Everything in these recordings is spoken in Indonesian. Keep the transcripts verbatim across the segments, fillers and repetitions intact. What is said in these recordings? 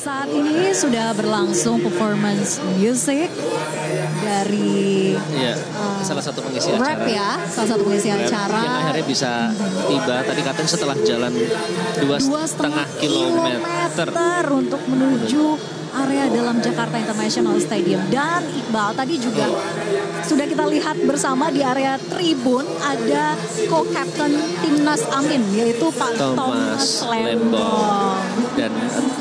Saat ini sudah berlangsung performance music dari ya, uh, salah satu pengisi rap acara. ya, salah satu pengisi rap acara. Yang akhirnya bisa tiba tadi katanya setelah jalan dua setengah kilometer untuk menuju area dalam Jakarta International Stadium. Dan Iqbal tadi juga sudah kita lihat bersama di area tribun ada co-captain Timnas Amin yaitu Pak Thomas, Thomas Lembong. Dan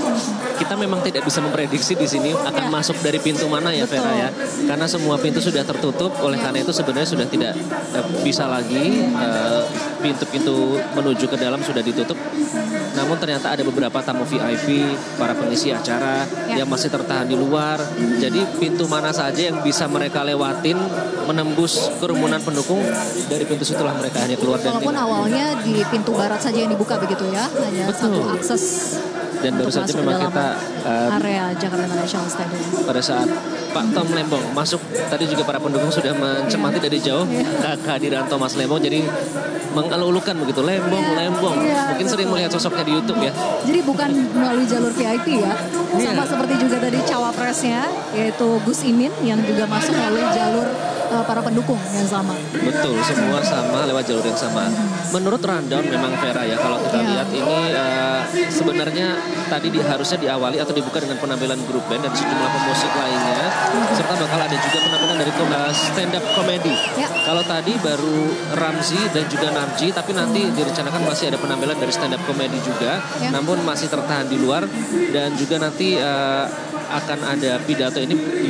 kita memang tidak bisa memprediksi di sini akan ya. masuk dari pintu mana ya. Betul. Vera ya. Karena semua pintu sudah tertutup, oleh karena itu sebenarnya sudah tidak uh, bisa lagi uh, pintu-pintu menuju ke dalam sudah ditutup. Namun ternyata ada beberapa tamu V I P, para pengisi acara ya. yang masih tertahan di luar. Jadi pintu mana saja yang bisa mereka lewatin menembus kerumunan pendukung, dari pintu situlah mereka hanya keluar. Walaupun dan awalnya di pintu barat saja yang dibuka begitu ya, hanya Betul. satu akses. Dan baru saja memang kita um, area Jakarta International Stadium. Pada saat Pak Tom Lembong masuk, tadi juga para pendukung sudah mencemati yeah. dari jauh yeah. kehadiran Thomas Lembong. Jadi mengeluh-elukan begitu, Lembong, yeah. Lembong. Yeah, Mungkin betul. sering melihat sosoknya di YouTube ya. Jadi bukan melalui jalur V I P ya. Sama yeah. seperti juga tadi cawapresnya, yaitu Gus Imin yang juga masuk melalui jalur uh, para pendukung yang sama. Betul, semua sama lewat jalur yang sama. Menurut rundown memang Vera ya, kalau kita yeah. lihat ini uh, sebenarnya tadi di, harusnya diawali atau dibuka dengan penampilan grup band dan sejumlah pemusik lainnya, mm-hmm. serta bakal ada juga penampilan dari uh, stand up comedy. Yeah. Kalau tadi baru Ramzi dan juga Narji, tapi nanti mm-hmm. direncanakan masih ada penampilan dari stand up comedy juga, yeah. namun masih tertahan di luar. Dan juga nanti uh, akan ada pidato ini di,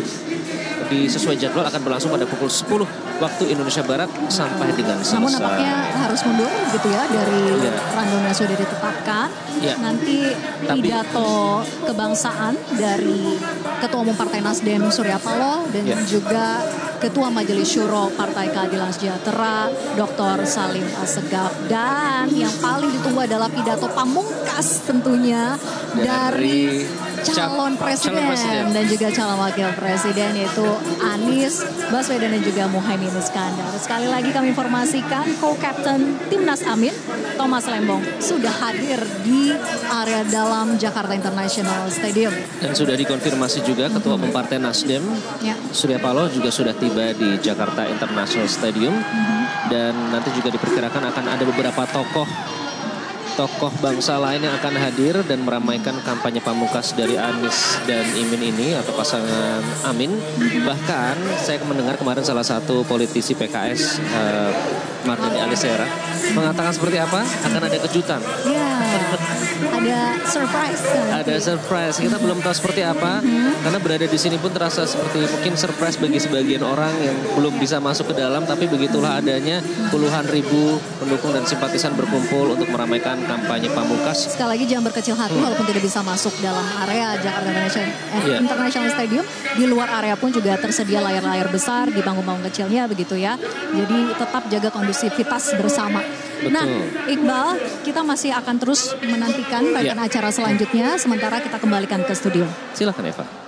di sesuai jadwal akan berlangsung pada pukul sepuluh waktu Indonesia Barat sampai dengan selesai. Namun nampaknya harus mundur gitu ya dari ya. rundown yang sudah ditetapkan. Ya. Nanti pidato Tapi, kebangsaan dari Ketua Umum Partai Nasdem Surya Paloh dan ya. juga Ketua Majelis Syuro Partai Keadilan Sejahtera Doktor Salim Assegaf, dan yang paling ditunggu adalah pidato pamungkas tentunya dari, dari calon, presiden, calon presiden dan juga calon wakil presiden, yaitu Anies Baswedan dan juga Muhaimin Iskandar. Sekali lagi kami informasikan co-captain Timnas Amin Thomas Lembong sudah hadir di area dalam Jakarta International Stadium. Dan sudah dikonfirmasi juga Ketua Umum Partai Nasdem ya. Surya Paloh juga sudah tiba di Jakarta International Stadium. Mm-hmm. Dan nanti juga diperkirakan akan ada beberapa tokoh tokoh bangsa lain yang akan hadir dan meramaikan kampanye pamungkas dari Anies dan Imin ini atau pasangan Amin. Bahkan saya mendengar kemarin salah satu politisi P K S uh, Mardhani Alisera mengatakan seperti apa? Akan ada kejutan. Ya, ada surprise. Ada surprise. Kita belum tahu seperti apa. Mm-hmm. Karena berada di sini pun terasa seperti mungkin surprise bagi sebagian orang yang belum bisa masuk ke dalam. Tapi begitulah adanya puluhan ribu pendukung dan simpatisan berkumpul untuk meramaikan kampanye pamungkas. Sekali lagi jangan berkecil hati hmm. walaupun tidak bisa masuk dalam area Jakarta International, eh, yeah. International Stadium. Di luar area pun juga tersedia layar-layar besar di panggung-panggung kecilnya begitu ya. Jadi tetap jaga kondusivitas bersama. Betul. Nah, Iqbal, kita masih akan terus menantikan rangkaian yeah. acara selanjutnya. Sementara kita kembalikan ke studio. Silakan Eva.